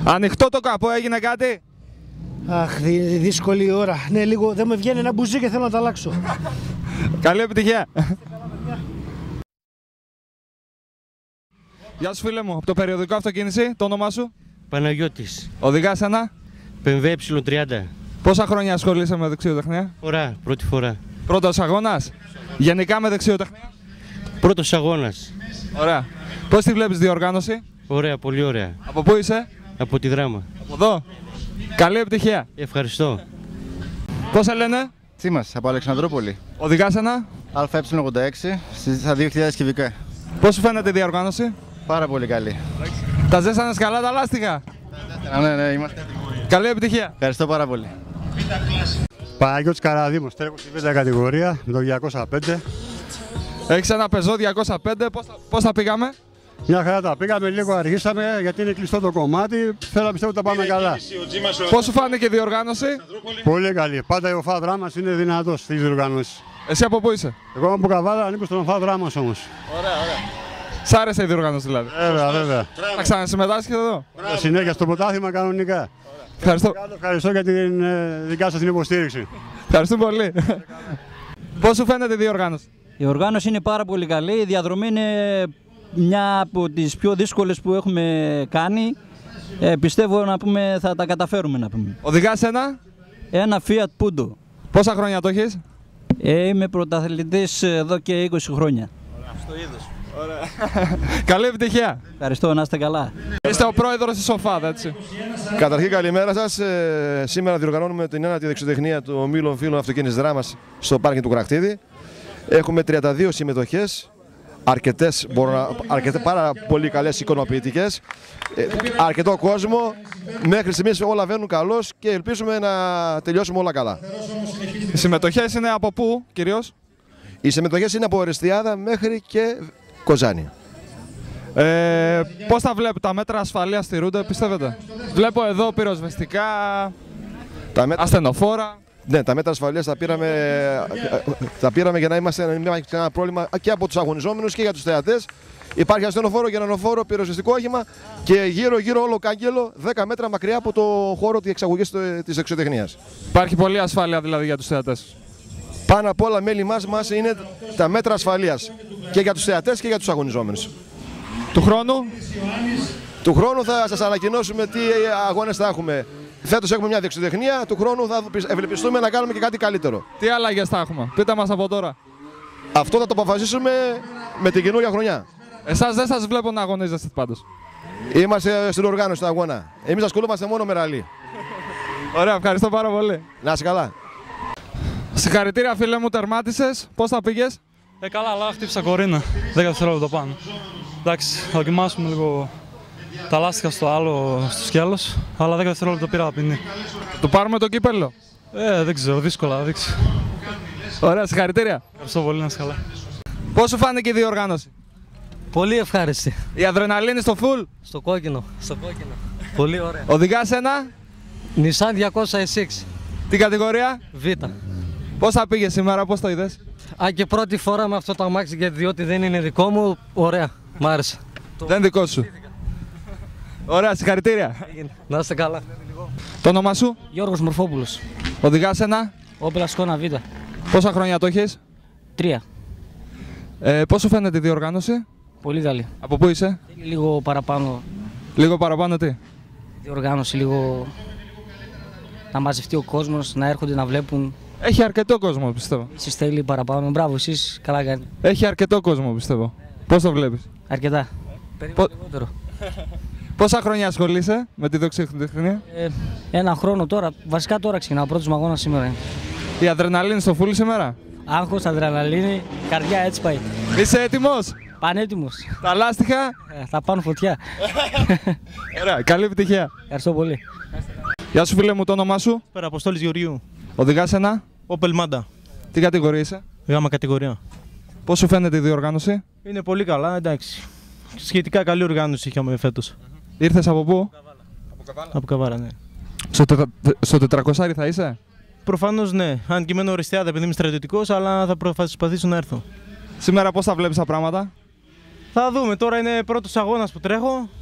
Ανοιχτό το καπό, έγινε κάτι? Αχ, δύσκολη ώρα. Ναι, λίγο δεν με βγαίνει ένα μπουζί και θέλω να το αλλάξω. Καλή επιτυχία. Γεια σου φίλε μου, από το περιοδικό Αυτοκίνηση, το όνομά σου? Παναγιώτης. Οδηγάς ένα? BMW Y30. Πόσα χρόνια ασχολείσαι με δεξιοτεχνία? Πρώτη φορά. Πρώτος αγώνας? Γενικά με δεξιοτεχνία? Πρώτος αγώνας. Ωραία. Πώς τη βλέπεις διοργάνωση? Ωραία, πολύ ωραία. Από πού είσαι? Από τη Δράμα. Από εδώ. Καλή επιτυχία. Ευχαριστώ. Πώς σε λένε? Τσίμας, από Αλεξανδρούπολη. Οδηγάς ένα? ΑΕ86 στα 2.000 κυβικά. Πώς σου φαίνεται η διοργάνωση? Πάρα πολύ καλή. Τα ζέσανες καλά τα λάστιχα? Ναι, είμαστε. Καλή επιτυχία. Ευχαριστώ πάρα πολύ. Παναγιώτης Καραδήμος, τρέχω στη β' κατηγορία με το 205. Έχεις ένα Peugeot 205, πώς θα πήγαμε? Μια χαρά τα πήγαμε, λίγο αργήσαμε γιατί είναι κλειστό το κομμάτι. Θέλω να πιστεύω ότι τα πάμε καλά. Πώς σου φάνηκε η διοργάνωση? Πολύ καλή. Πάντα ο ΟΦΑ Δράμας είναι δυνατός στις διοργανώσεις. Εσύ από πού είσαι? Εγώ από Καβάλα, ανήκω στον ΟΦΑ Δράμας όμως. Ωραία. Σ' άρεσε η διοργάνωση δηλαδή? Βέβαια. Θα ξανασυμμετάσχεις εδώ? Συνέχεια στο πρωτάθλημα κανονικά. Ευχαριστώ για την δικιά σας την υποστήριξη. Ευχαριστούμε πολύ. Πώς σου φαίνεται η διοργάνωση? Η οργάνωση είναι πάρα πολύ καλή. Η διαδρομή είναι μια από τις πιο δύσκολες που έχουμε κάνει. Πιστεύω να πούμε θα τα καταφέρουμε να πούμε. Οδηγάς ένα Fiat Punto. Πόσα χρόνια το έχεις? Είμαι πρωταθλητής εδώ και 20 χρόνια. Στο είδος. Ωραία. Καλή επιτυχία. Ευχαριστώ, να είστε καλά. Είστε ο πρόεδρος της ΟΦΑΔ, έτσι? Καταρχήν καλημέρα σας. Σήμερα διοργανώνουμε την ένατη δεξιοτεχνία του ομίλου φίλων αυτοκίνησης Δράμας στο πάρκινγκ του Κρακτίδη. Έχουμε 32 συμμετοχές, πάρα πολύ καλές εικονοποιητικές, αρκετό κόσμο. Μέχρι στιγμής όλα βαίνουν καλώς και ελπίζουμε να τελειώσουμε όλα καλά. Οι συμμετοχές είναι από πού κυρίως? Οι συμμετοχές είναι από Ορεστιάδα μέχρι και Κοζάνη. Πώς τα βλέπετε, τα μέτρα ασφαλείας στηρούνται, πιστεύετε? Βλέπω εδώ πυροσβεστικά, ασθενοφόρα. Ναι, τα μέτρα ασφαλείας τα πήραμε για να μην υπάρχει κανένα πρόβλημα και από τους αγωνιζόμενους και για τους θεατές. Υπάρχει ασθενοφόρο, γερανοφόρο, πυροσβεστικό όχημα και γύρω-γύρω όλο κάγκελο 10 μέτρα μακριά από το χώρο της εξαγωγής της δεξιοτεχνίας. Υπάρχει πολλή ασφάλεια δηλαδή για τους θεατές? Πάνω απ' όλα μέλη μας είναι τα μέτρα ασφαλείας και για τους θεατές και για τους αγωνιζόμενους. Του χρόνου θα σας ανακοινώσουμε τι αγώνες θα έχουμε. Φέτος έχουμε μια δεξιοτεχνία, του χρόνου θα ευελπιστούμε να κάνουμε και κάτι καλύτερο. Τι αλλαγές θα έχουμε, πείτε μας από τώρα. Αυτό θα το αποφασίσουμε με την καινούρια χρονιά. Εσάς δεν σας βλέπω να αγωνίζεστε πάντως? Είμαστε στην οργάνωση του αγώνα. Εμείς ασχολούμαστε μόνο με ραλί. Ωραία, ευχαριστώ πάρα πολύ. Να είσαι καλά. Συγχαρητήρια φίλε μου, τερμάτισες. Πώς θα πήγες? Καλά, αλλά χτύπησα κορίνα. 10 δευτερόλεπτα πάνω. Εντάξει, θα δοκιμάσουμε λίγο τα λάστιχα στο άλλο, στο σκέλος, αλλά 10 δευτερόλεπτα πήρα ποινή. Το πάρουμε το κύπελλο? Δεν ξέρω, δύσκολα θα δείξει. Ωραία, συγχαρητήρια. Ευχαριστώ πολύ, να είσαι καλά. Πώς σου φάνηκε η διοργάνωση? Πολύ ευχάριστη. Η αδρεναλίνη στο full? Στο κόκκινο. Πολύ ωραία. Οδηγάς ένα Nissan 200SX. Τι κατηγορία? Β. Πώς θα πήγε σήμερα, πώς το είδες? Και πρώτη φορά με αυτό το αμάξι, γιατί διότι δεν είναι δικό μου, ωραία, μ' άρεσε. Δεν δικό σου. Ωραία, συγχαρητήρια. Να είστε καλά. Το όνομά σου? Γιώργος Μορφόπουλος. Οδηγάς ένα Opel Ascona Β. Πόσα χρόνια το έχεις? 3. Πώς σου φαίνεται η διοργάνωση? Πολύ καλή. Από πού είσαι? Λίγο παραπάνω. Λίγο παραπάνω τι? Διοργάνωση, λίγο να μαζευτεί ο κόσμος, να έρχονται να βλέπουν. Έχει αρκετό κόσμο, πιστεύω. Εσείς θέλει παραπάνω. Μπράβο, εσείς καλά κάνετε. Έχει αρκετό κόσμο, πιστεύω. Πώς το βλέπεις? Αρκετά. Περίπου λιγότερο. Πόσα χρόνια ασχολείσαι με τη δεξιοτεχνία? Ένα χρόνο τώρα. Βασικά τώρα ξεκινάω. Πρώτος μου αγώνας σήμερα. Η αδρεναλίνη στο φούλι σήμερα? Άγχος, αδρεναλίνη, καρδιά, έτσι πάει. Είσαι έτοιμος? Πανέτοιμος. Τα λάστιχα? Θα πάνε φωτιά. Ωραία, καλή επιτυχία. Ευχαριστώ πολύ. Γεια σου φίλε μου, το όνομά σου? Αποστόλης Γεωργίου. Οδηγάς ένα Opel Manda. Τι κατηγορία είσαι? Γάμα κατηγορία. Πώς σου φαίνεται η διοργάνωση? Είναι πολύ καλά, εντάξει. Σχετικά καλή οργάνωση είχαμε φέτος. Ήρθες από πού? Από Καβάρα, ναι. Στο 400 θα είσαι? Προφανώς ναι. Αν και μένω Ορεστιάδα επειδή είμαι στρατιωτικός, αλλά θα προσπαθήσω να έρθω. Σήμερα πώς θα βλέπεις τα πράγματα? Θα δούμε. Τώρα είναι πρώτος αγώνας που τρέχω.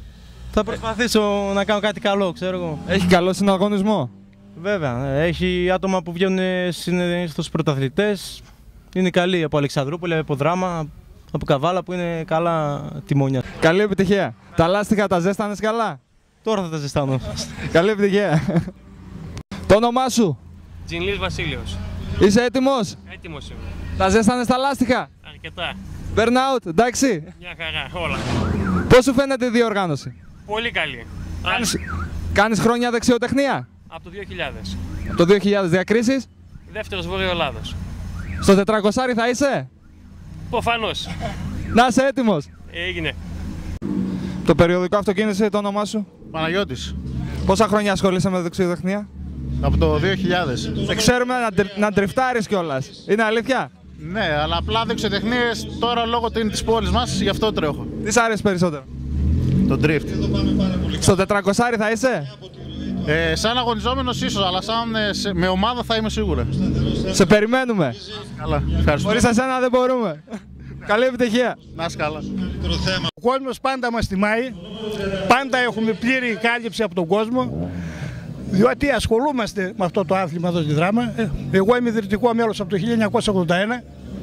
Θα προσπαθήσω να κάνω κάτι καλό, ξέρω εγώ. Έχει καλό συναγωνισμό. Βέβαια, έχει άτομα που βγαίνουν στους πρωταθλητές. Είναι καλοί από Αλεξανδρούπολη, από Δράμα, από Καβάλα που είναι καλά τιμόνια. Καλή επιτυχία. Τα λάστιχα τα ζέστανες καλά. Τώρα θα τα ζεστάνω. Καλή επιτυχία. Το όνομά σου? Τζινλής Βασίλειος. Είσαι έτοιμος? Έτοιμος είμαι. Τα ζέστανες τα λάστιχα? Αρκετά. Burnout, εντάξει. Μια χαρά, όλα. Πώς σου φαίνεται η διοργάνωση? Πολύ καλή. Κάνεις χρόνια δεξιοτεχνία? Από το 2000. Το 2000 διακρίσεις? Δεύτερος Βόρειο Ελλάδος. Στο 400 θα είσαι? Προφανώς. Να είσαι έτοιμος. Έγινε. Το περιοδικό αυτοκίνηση, το όνομά σου? Παναγιώτης. Πόσα χρόνια ασχολείσαι με δεξιοτεχνία? Από το 2000. Σε ξέρουμε να ντριφτάρεις κιόλας. Είναι αλήθεια? Ναι, αλλά απλά δεξιοτεχνίες τώρα λόγω της πόλης μας, γι' αυτό τρέχω. Τι σ' άρεσε περισσότερο? Το drift. Στο 400 θα είσαι? Σαν αγωνιζόμενος ίσως, αλλά σαν με ομάδα θα είμαι σίγουρα. Σε περιμένουμε. Καλά, ευχαριστώ. Χωρίς εσένα δεν μπορούμε. Καλή επιτυχία. Να είσαι καλά. Ο κόσμος πάντα μας τιμάει, πάντα έχουμε πλήρη κάλυψη από τον κόσμο, διότι ασχολούμαστε με αυτό το άθλημα εδώ στη Δράμα. Εγώ είμαι ιδρυτικό μέλος από το 1981.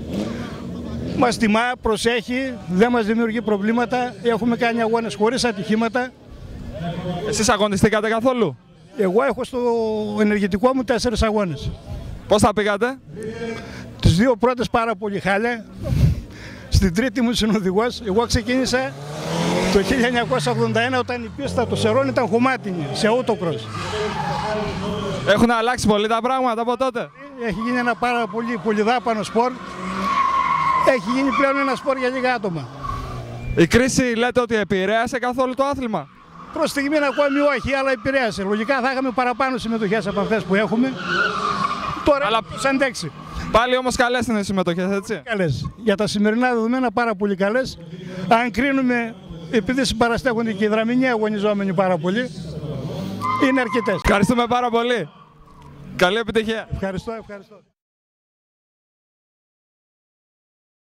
Μας τιμά, προσέχει, δεν μας δημιουργεί προβλήματα, έχουμε κάνει αγώνες χωρίς ατυχήματα. Εσείς αγωνιστήκατε καθόλου? Εγώ έχω στο ενεργητικό μου 4 αγώνες. Πώς θα πήγατε? Τις 2 πρώτες πάρα πολύ χάλια. Στην τρίτη μου συνοδηγός, εγώ ξεκίνησα το 1981 όταν η πίστα του Σερών ήταν χωμάτινη, σε autocross. Έχουν αλλάξει πολύ τα πράγματα από τότε. Έχει γίνει ένα πάρα πολύ πολυδάπανο σπορ. Έχει γίνει πλέον ένα σπορ για λίγα άτομα. Η κρίση λέτε ότι επηρέασε καθόλου το άθλημα? Προς στιγμή ακόμη όχι, αλλά επηρέασε. Λογικά θα είχαμε παραπάνω συμμετοχές από αυτές που έχουμε. Τώρα αλλά θα αντέξει. Πάλι όμως καλές είναι οι συμμετοχές, έτσι? Καλές. Για τα σημερινά δεδομένα πάρα πολύ καλές. Αν κρίνουμε, επειδή συμπαραστέχονται και οι δραμηνοί αγωνιζόμενοι πάρα πολύ, είναι αρκετές. Ευχαριστούμε πάρα πολύ. Καλή επιτυχία. Ευχαριστώ.